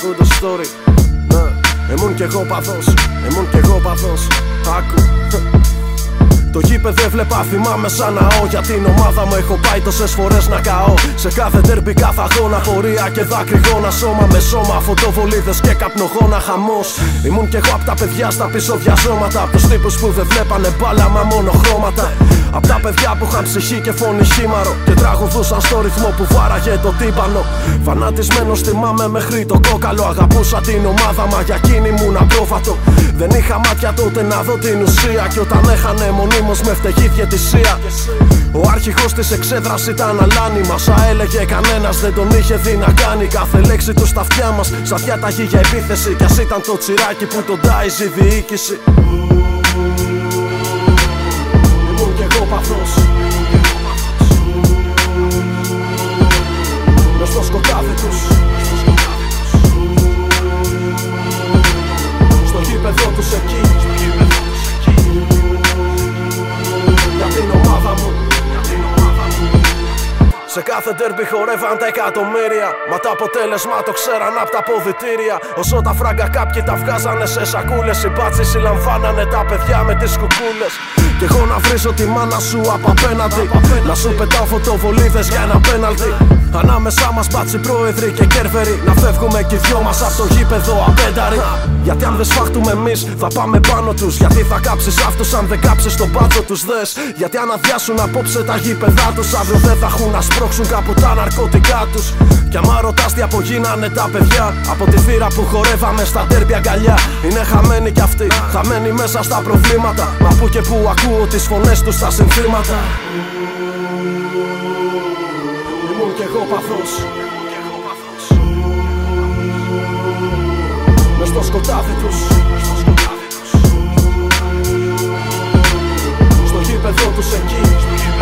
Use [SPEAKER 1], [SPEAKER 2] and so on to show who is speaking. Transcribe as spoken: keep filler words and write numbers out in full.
[SPEAKER 1] ακούω το story. Ναι, ήμουν κι εγώ παθός, ήμουν κι εγώ παθός. Άκου. Το γήπεδο έβλεπα, θυμάμαι σαν ναό. Για την ομάδα μου έχω πάει τόσες φορές να καώ. Σε κάθε ντέρμπι κάθε αγώνα, πορεία και δάκρυγόνα. Σώμα με σώμα, φωτοβολίδες και καπνογόνα, χαμός. Ήμουν κι εγώ απ' τα παιδιά στα πίσω διαζώματα. Απ' τους τύπους που δεν βλέπανε μπάλα μα μόνο χρώματα. Απ' τα παιδιά που είχαν ψυχή και φωνή χήμαρο και τραγουδούσαν στο ρυθμό που βάραγε το τύμπανο. Φανατισμένος θυμάμαι μέχρι το κόκαλο. Αγαπούσα την ομάδα μα για εκείνη ήμουν απρόβατο. Δεν είχα μάτια τότε να δω την ουσία. Κι όταν έχανε μονίμως με φταιγή διαιτησία. Ο αρχηγός της εξέδρας ήταν αλάνι. Όσα έλεγε κανένας δεν τον είχε δει να κάνει. Κάθε λέξη του στα αυτιά μας σαν διάταγη για επίθεση. Κι ας ήταν το τσιράκι που τον τάιζε η διοίκηση. Ήμουν κι εγώ παθός. Μες στο σκοτάδι τους. Στο γήπεδο τους εκεί. Για την ομάδα μου. Σε κάθε ντέρμπι χορεύαν τα εκατομμύρια. Μα το αποτέλεσμα το ξέραν απ' τα αποδυτήρια. Όσο τα φράγκα κάποιοι τα βγάζανε σε σακούλες, οι μπάτσοι συλλαμβάνανε τα παιδιά με τις κουκούλες. Κι εγώ να βρίζω τη μάνα σου απ' απέναντι, να σου πετάω φωτοβολίδες για ένα πέναλτι. Ανάμεσά μας μπάτσι πρόεδροι και κέρβεροι, να φεύγουμε κι οι δυο μας απ' το γήπεδο απένταροι. Γιατί αν δεν σφάχτουμε εμείς θα πάμε πάνω τους. Γιατί θα κάψεις αυτούς αν δεν κάψεις τον μπάτσο τους, δες. Γιατί αν αδειάσουν απόψε τα γήπεδά τους, αύριο δεν θα έχουν να σπρώξουν κάπου τα ναρκωτικά τους. Κι άμα ρωτάς τι απογίνανε τα παιδιά από τη θύρα που χορεύαμε στα ντέρμπι αγκαλιά, είναι χαμένοι κι αυτοί, χαμένοι μέσα στα προβλήματα. Μα που και που ακούω τις φωνές τους στα συνθήματα. Ήμουν κι εγώ παθός. Μες στο σκοτάδι τους. Στο γήπεδο τους εκεί.